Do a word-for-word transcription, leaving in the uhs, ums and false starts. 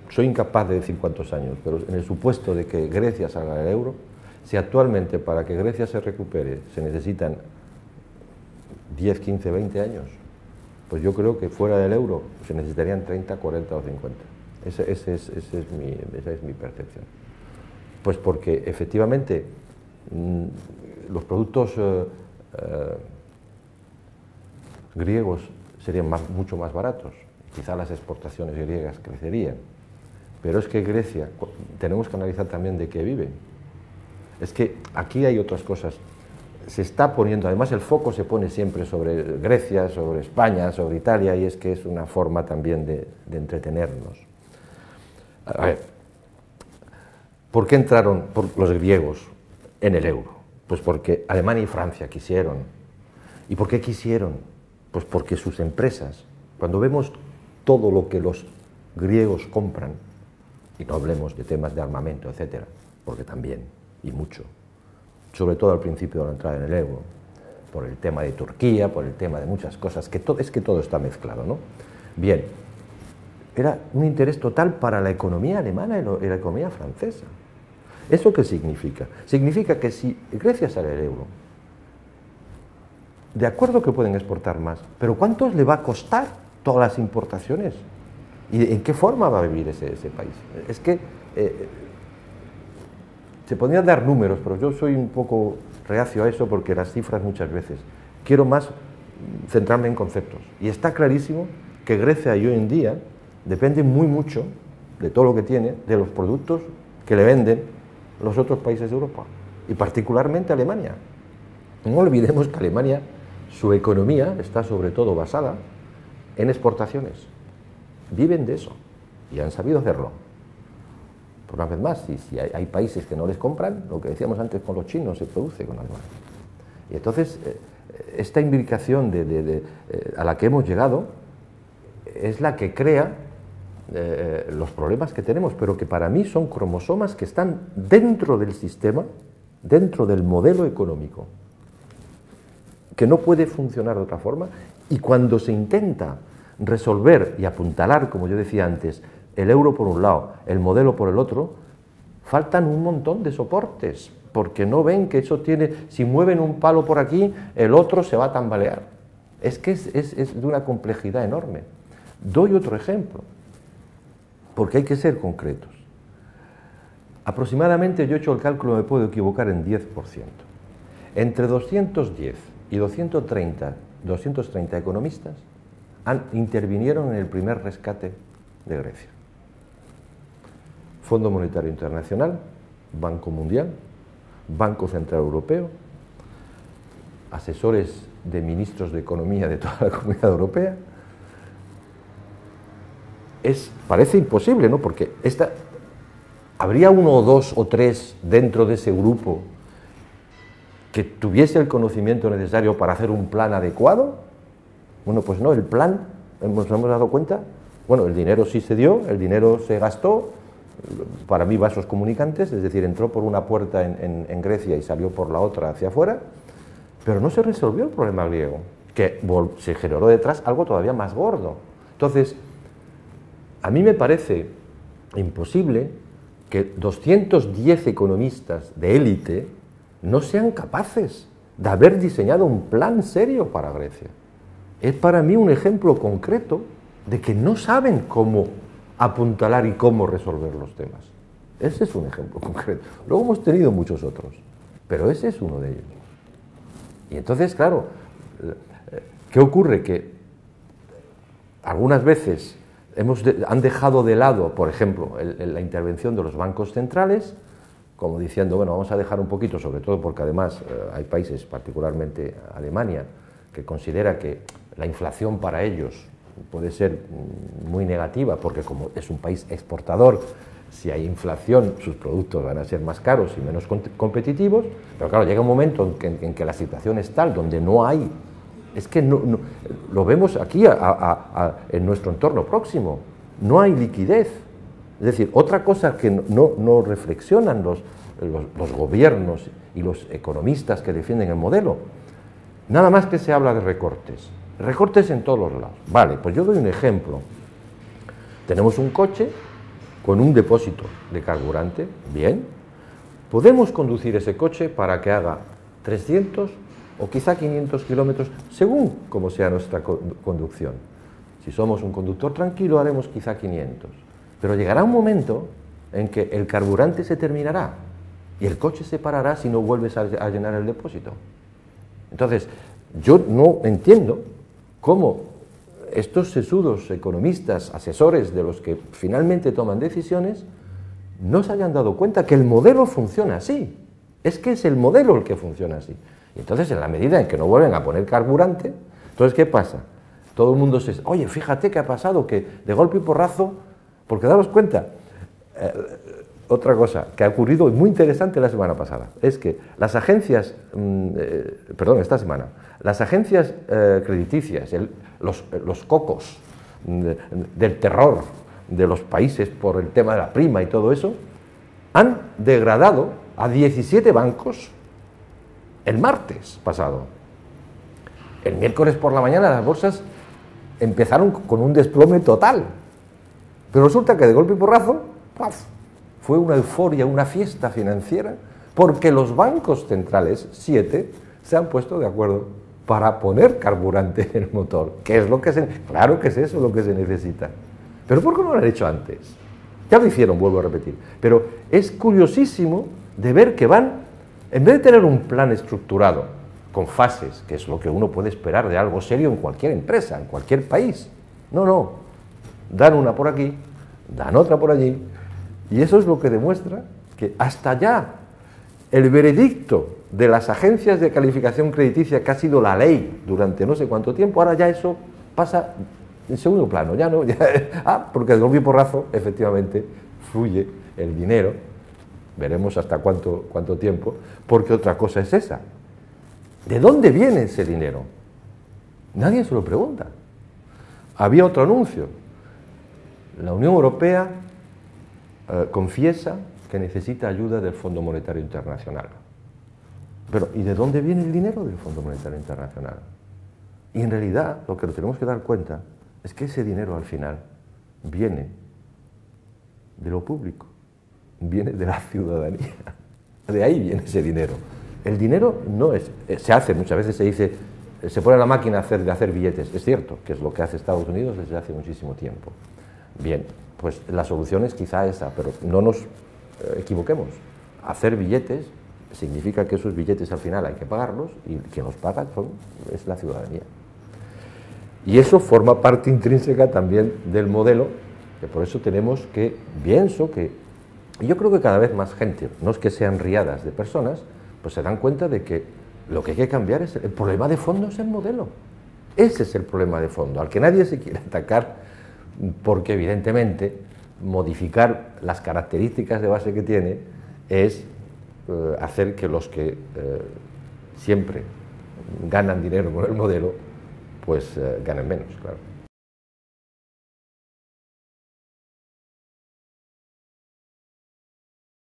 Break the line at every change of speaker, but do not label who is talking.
soy incapaz de decir cuántos años, pero en el supuesto de que Grecia salga del euro, si actualmente para que Grecia se recupere se necesitan diez, quince, veinte años, pues yo creo que fuera del euro se necesitarían treinta, cuarenta o cincuenta. Ese, ese es, ese es mi, esa es mi percepción. Pues porque efectivamente mmm, los productos eh, eh, griegos serían más, mucho más baratos, quizá las exportaciones griegas crecerían, pero es que Grecia, tenemos que analizar también de qué vive. Es que aquí hay otras cosas. Se está poniendo, además el foco se pone siempre sobre Grecia, sobre España, sobre Italia, y es que es una forma también de, de entretenernos. A ver, ¿por qué entraron por los griegos en el euro? Pues porque Alemania y Francia quisieron. ¿Y por qué quisieron? Pues porque sus empresas, cuando vemos todo lo que los griegos compran, y no hablemos de temas de armamento, etcétera, porque también, y mucho, sobre todo al principio de la entrada en el euro, por el tema de Turquía, por el tema de muchas cosas, que todo, es que todo está mezclado, ¿no? Bien, era un interés total para la economía alemana y la economía francesa. ¿Eso qué significa? Significa que si Grecia sale del euro, de acuerdo que pueden exportar más, pero ¿cuánto le va a costar todas las importaciones? ¿Y en qué forma va a vivir ese, ese país? Es que eh, se podrían dar números, pero yo soy un poco reacio a eso porque las cifras muchas veces. Quiero más centrarme en conceptos. Y está clarísimo que Grecia hoy en día depende muy mucho de todo lo que tiene, de los productos que le venden los otros países de Europa, y particularmente Alemania. No olvidemos que Alemania, su economía está sobre todo basada en exportaciones. Viven de eso y han sabido hacerlo. Por una vez más, si, si hay, hay países que no les compran, lo que decíamos antes con los chinos se produce con Alemania. Y entonces, eh, esta imbricación de, de, de, eh, a la que hemos llegado es la que crea eh, los problemas que tenemos, pero que para mí son cromosomas que están dentro del sistema, dentro del modelo económico, que no puede funcionar de otra forma, y cuando se intenta resolver y apuntalar, como yo decía antes, el euro por un lado, el modelo por el otro, faltan un montón de soportes, porque no ven que eso tiene, si mueven un palo por aquí, el otro se va a tambalear. Es que es, es, es de una complejidad enorme. Doy otro ejemplo, porque hay que ser concretos. Aproximadamente, yo he hecho el cálculo, me puedo equivocar en diez por ciento. Entre doscientos diez y doscientos treinta, doscientos treinta economistas han, intervinieron en el primer rescate de Grecia. Fondo Monetario Internacional, Banco Mundial, Banco Central Europeo, asesores de ministros de Economía de toda la Comunidad Europea. Es, parece imposible, ¿no? Porque esta, ¿habría uno o dos o tres dentro de ese grupo que tuviese el conocimiento necesario para hacer un plan adecuado? Bueno, pues no, el plan, nos hemos dado cuenta, bueno, el dinero sí se dio, el dinero se gastó, para mí vasos comunicantes, es decir, entró por una puerta en, en, en Grecia y salió por la otra hacia afuera, pero no se resolvió el problema griego, que se generó detrás algo todavía más gordo. Entonces, a mí me parece imposible que doscientos diez economistas de élite no sean capaces de haber diseñado un plan serio para Grecia. Es para mí un ejemplo concreto de que no saben cómo apuntalar y cómo resolver los temas. Ese es un ejemplo concreto. Luego hemos tenido muchos otros, pero ese es uno de ellos. Y entonces, claro, ¿qué ocurre? Que algunas veces hemos de, han dejado de lado, por ejemplo, el, el, la intervención de los bancos centrales, como diciendo, bueno, vamos a dejar un poquito, sobre todo porque además eh, hay países, particularmente Alemania, que considera que la inflación para ellos puede ser muy negativa, porque como es un país exportador, si hay inflación, sus productos van a ser más caros y menos competitivos, pero claro, llega un momento en que, en que la situación es tal, donde no hay, es que no, no, lo vemos aquí a, a, a, en nuestro entorno próximo, no hay liquidez. Es decir, otra cosa que no, no reflexionan los, los, los gobiernos y los economistas que defienden el modelo, nada más que se habla de recortes, recortes en todos los lados. Vale, pues yo doy un ejemplo. Tenemos un coche con un depósito de carburante, bien, podemos conducir ese coche para que haga trescientos o quizá quinientos kilómetros, según como sea nuestra conducción. Si somos un conductor tranquilo, haremos quizá quinientos. Pero llegará un momento en que el carburante se terminará y el coche se parará si no vuelves a, a llenar el depósito. Entonces, yo no entiendo cómo estos sesudos economistas, asesores de los que finalmente toman decisiones, no se hayan dado cuenta que el modelo funciona así. Es que es el modelo el que funciona así. Y entonces, en la medida en que no vuelven a poner carburante, entonces, ¿qué pasa? Todo el mundo se... Oye, fíjate qué ha pasado, que de golpe y porrazo... Porque daros cuenta, eh, otra cosa que ha ocurrido muy interesante la semana pasada, es que las agencias, mm, eh, perdón, esta semana, las agencias eh, crediticias, el, los, los cocos de, del terror de los países por el tema de la prima y todo eso, han degradado a diecisiete bancos el martes pasado. El miércoles por la mañana las bolsas empezaron con un desplome total. Pero resulta que de golpe y porrazo, ¡paf!, fue una euforia, una fiesta financiera, porque los bancos centrales, siete, se han puesto de acuerdo para poner carburante en el motor. ¿Qué es lo que se...? Claro que es eso lo que se necesita. ¿Pero por qué no lo han hecho antes? Ya lo hicieron, vuelvo a repetir. Pero es curiosísimo de ver que van, en vez de tener un plan estructurado, con fases, que es lo que uno puede esperar de algo serio en cualquier empresa, en cualquier país. No, no. Dan una por aquí, dan otra por allí, y eso es lo que demuestra que hasta ya el veredicto de las agencias de calificación crediticia, que ha sido la ley durante no sé cuánto tiempo, ahora ya eso pasa en segundo plano, ya no, ya, ah, porque de golpe y porrazo, efectivamente, fluye el dinero, veremos hasta cuánto, cuánto tiempo, porque otra cosa es esa. ¿De dónde viene ese dinero? Nadie se lo pregunta. Había otro anuncio. La Unión Europea eh, confiesa que necesita ayuda del Fondo Monetario Internacional. Pero, ¿y de dónde viene el dinero del Fondo Monetario Internacional? Y en realidad, lo que nos tenemos que dar cuenta es que ese dinero al final viene de lo público, viene de la ciudadanía. De ahí viene ese dinero. El dinero no es... Se hace, muchas veces se dice, se pone la máquina a hacer, de hacer billetes. Es cierto, que es lo que hace Estados Unidos desde hace muchísimo tiempo. Bien, pues la solución es quizá esa, pero no nos equivoquemos. Hacer billetes significa que esos billetes al final hay que pagarlos y quien los paga son, es la ciudadanía. Y eso forma parte intrínseca también del modelo, que por eso tenemos que, pienso que, y yo creo que cada vez más gente, no es que sean riadas de personas, pues se dan cuenta de que lo que hay que cambiar es, el problema de fondo es el modelo. Ese es el problema de fondo, al que nadie se quiere atacar, porque evidentemente modificar las características de base que tiene es eh, hacer que los que eh, siempre ganan dinero con el modelo, pues eh, ganen menos, claro.